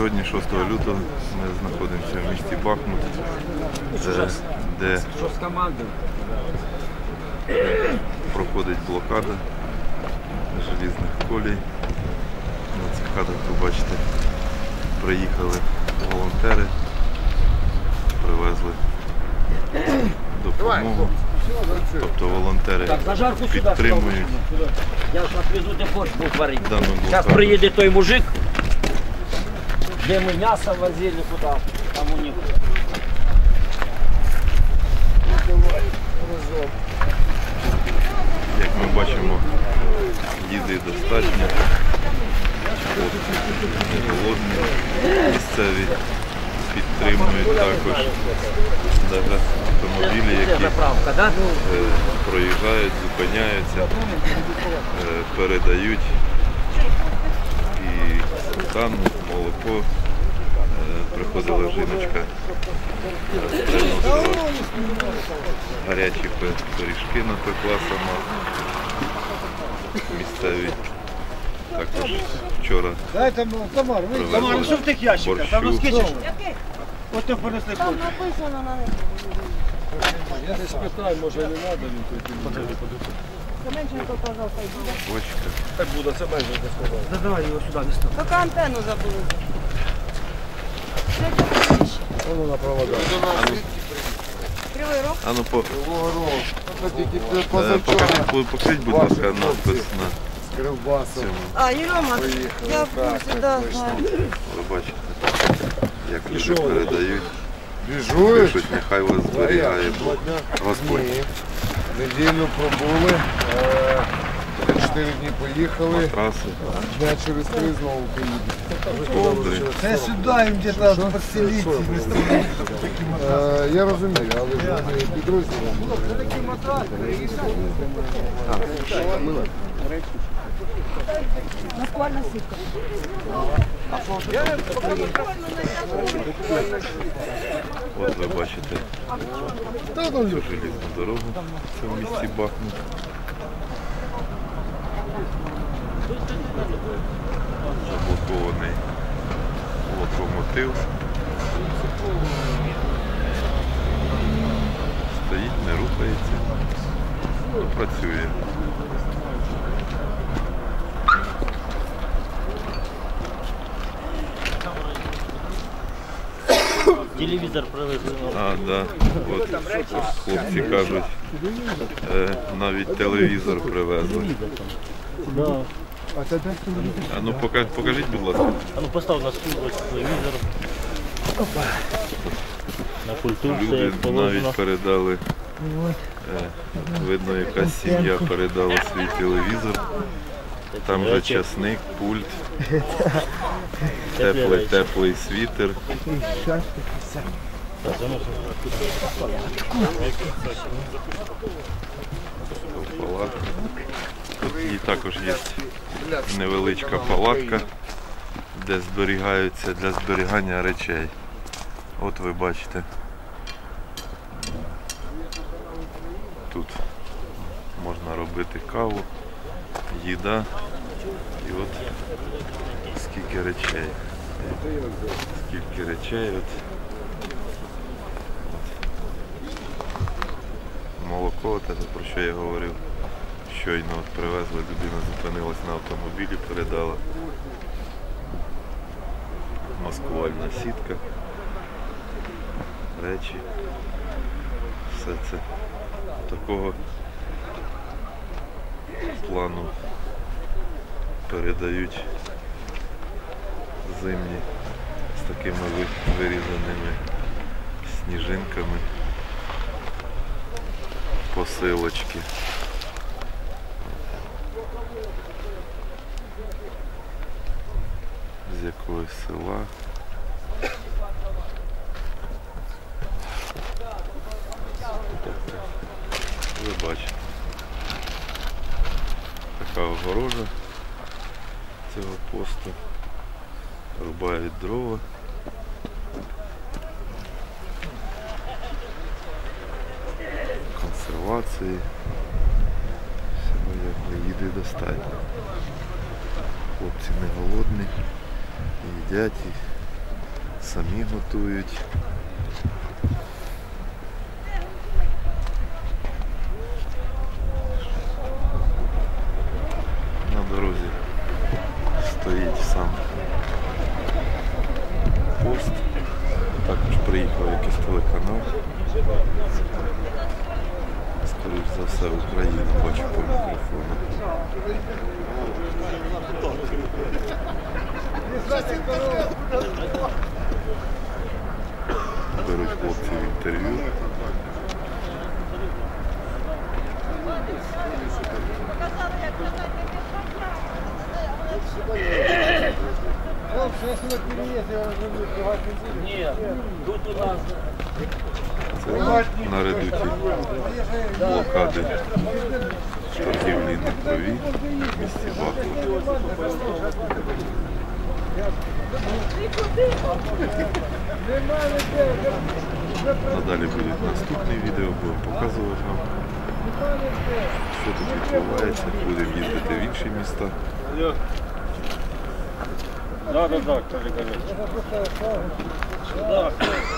Сьогодні, 6 лютого, ми знаходимося в місті Бахмут, де проходить блокада желізних колій. На цих кадрах ви бачите, приїхали волонтери, привезли допомогу. Тобто волонтери підтримують. Я зараз везу, де борщ був варити. Дану блокаду. Зараз приїде той мужик, де ми м'ясо возили, куди, там у них. Як ми бачимо, їди достатньо, не голодні, місцеві підтримують також навіть автомобілі, які проїжджають, зупиняються, передають і сметану, молоко. Приходила жіночка, приносила гарячі пиріжки, напекла сама. Місцеві також вчора Тамар, що в тих ящиках? Там розкичиш? От ти принесли Там написано на них. Я не спитаю, може не треба, він тут. Семенченко, пожалуйста, йди. бочка. Так буде, це майже не сказав. Да давай його сюди, не став. Тільки антенну забули. Воно на проводах. Кривий Рог. А ну покажіть, будь ласка, надпис на цьому. А, Єрема, я в курсі, да, знаю. Ви бачите, як люди передають. Біжуєш? Пишуть, нехай вас зберігає Бог. Господь. Неділю пробули, 4 дні поїхали, Матраси. дня через 3 знову поїдемо. Це сюди їм десь поселіться. Я розумію, але ж вони підрозділом. Насквальна сітка. От ви бачите цю желізну дорогу в цьому місті Бахмут. Заблокований локомотив. Стоїть, не рухається, але працює. Телевізор привезли. А, да. От хлопці кажуть, навіть телевізор привезли. Да. А ну покажіть, будь ласка. А ну постав на стул ось телевізор. На культуру все Люди як положено. навіть передали, видно, якась сім'я передала свій телевізор. Там же часник, пульт, теплий світер. Палатка. Тут і також є невеличка палатка, де зберігаються для зберігання речей. От ви бачите. Тут можна робити каву, їда і от скільки речей. Скільки речей. От. Молоко, те, про що я говорив. Щойно от привезли, людина зупинилась на автомобілі, передала. Маскувальна сітка. Речі. Все це такого плану передають зимні з такими вирізаними сніжинками посилочки. З якогось села. Ви бачите. Така огорожа цього посту. Рубають дрова. Консервації. Всього якби їди достатньо. Хлопці не голодні, їдять і самі готують. На дорозі стоїть сам пост. Також приїхав якийсь телеканал. Скоріш за все Україна, бачу по мікрофону. Беруть хлопців інтерв'ю. Хлопці, якщо ви переїзд, я вже відкривати не буду. Ні, тут у нас Це на редуті блокади торгівлі на крові в місті Бахмут. Надалі будуть наступні відео, будемо показувати вам, що тут відбувається, будемо їздити в інші міста. Да, Толік, кажи.